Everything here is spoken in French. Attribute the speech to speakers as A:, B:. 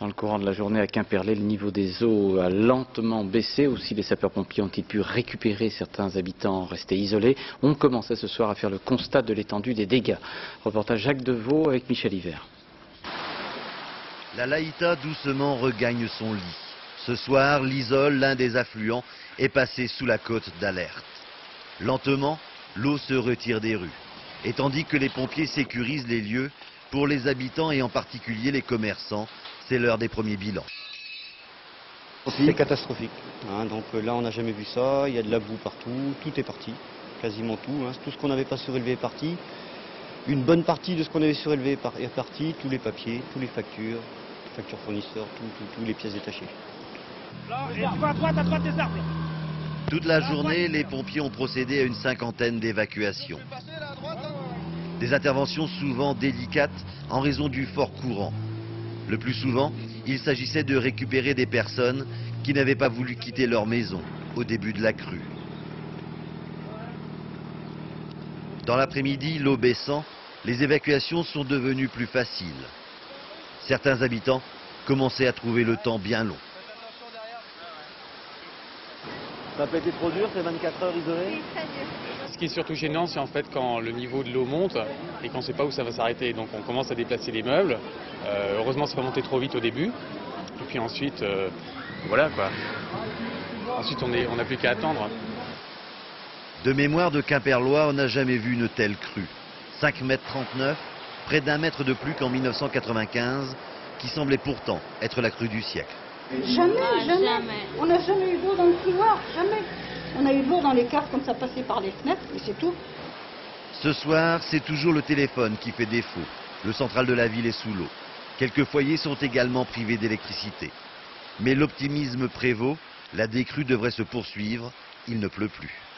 A: Dans le courant de la journée à Quimperlé, le niveau des eaux a lentement baissé. Aussi, les sapeurs-pompiers ont-ils pu récupérer certains habitants restés isolés. On commençait ce soir à faire le constat de l'étendue des dégâts. Reportage Jacques Deveau avec Michel Hiver.
B: La Laïta doucement regagne son lit. Ce soir, l'Isole, l'un des affluents, est passé sous la cote d'alerte. Lentement, l'eau se retire des rues. Et tandis que les pompiers sécurisent les lieux, pour les habitants et en particulier les commerçants, c'est l'heure des premiers bilans.
C: C'est catastrophique. Donc là, on n'a jamais vu ça. Il y a de la boue partout. Tout est parti. Quasiment tout. Tout ce qu'on n'avait pas surélevé est parti. Une bonne partie de ce qu'on avait surélevé est parti. Tous les papiers, tous les factures fournisseurs, tous les pièces détachées.
D: Là, et tu vas à droite des arbres.
B: Toute la journée, les pompiers ont procédé à une cinquantaine d'évacuations. Des interventions souvent délicates en raison du fort courant. Le plus souvent, il s'agissait de récupérer des personnes qui n'avaient pas voulu quitter leur maison au début de la crue. Dans l'après-midi, l'eau baissant, les évacuations sont devenues plus faciles. Certains habitants commençaient à trouver le temps bien long.
E: Ça n'a pas été trop dur ces 24 heures isolées?
F: Oui, très dur.
G: Ce qui est surtout gênant, c'est en fait quand le niveau de l'eau monte et qu'on ne sait pas où ça va s'arrêter. Donc on commence à déplacer les meubles. Heureusement, c'est pas monté trop vite au début. Et puis ensuite, voilà quoi. Ensuite, on n'a plus qu'à attendre.
B: De mémoire de Quimperlois, on n'a jamais vu une telle crue. 5,39 m, près d'1 mètre de plus qu'en 1995, qui semblait pourtant être la crue du siècle.
H: Jamais. On n'a jamais eu d'eau dans le couloir, jamais. On a eu de l'eau dans les caves comme ça passait par les fenêtres, mais c'est tout.
B: Ce soir, c'est toujours le téléphone qui fait défaut. Le central de la ville est sous l'eau. Quelques foyers sont également privés d'électricité. Mais l'optimisme prévaut, la décrue devrait se poursuivre, il ne pleut plus.